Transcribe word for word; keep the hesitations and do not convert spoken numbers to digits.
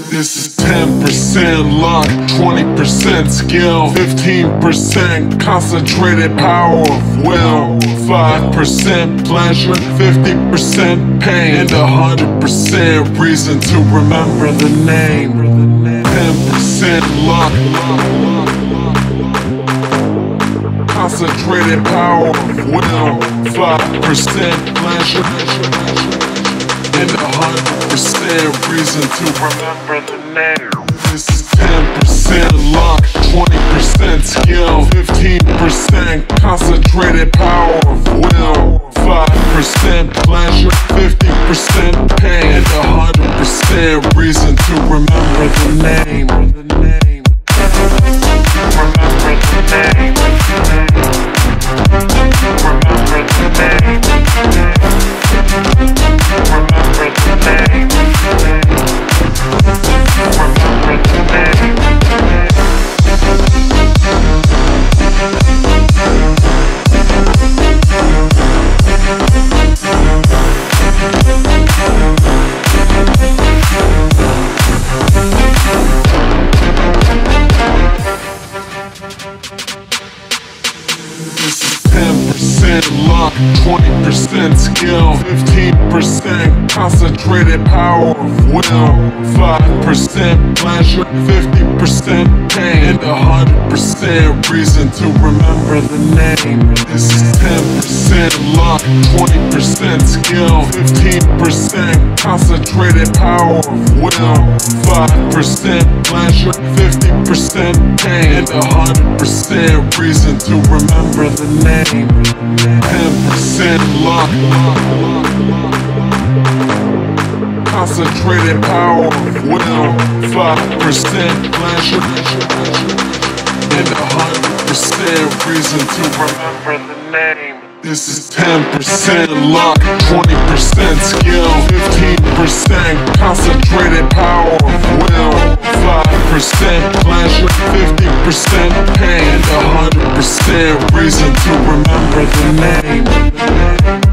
This is ten percent luck, twenty percent skill, fifteen percent concentrated power of will, five percent pleasure, fifty percent pain, and one hundred percent reason to remember the name. ten percent luck, concentrated power of will, five percent pleasure, and one hundred percent reason to remember the name. This is ten percent luck, twenty percent skill, fifteen percent concentrated power of will, five percent pleasure, fifty percent pain, and one hundred percent reason to remember the name. Remember the name. Remember the name. Remember the name. Remember the name. This is ten percent luck, twenty percent skill, fifteen percent concentrated power of will, five percent pleasure, fifty percent pain, and one hundred percent reason to remember the name. This is ten percent luck, twenty percent skill, fifteen percent concentrated power of will, five percent pleasure, fifty percent pain, and one hundred percent reason to remember the name. ten percent luck, concentrated power of will, five percent pleasure, and one hundred percent reason to remember the name. This is ten percent luck, twenty percent skill, fifteen percent concentrated power of will, five percent pleasure, fifty percent pain, and one hundred percent reason to remember the name.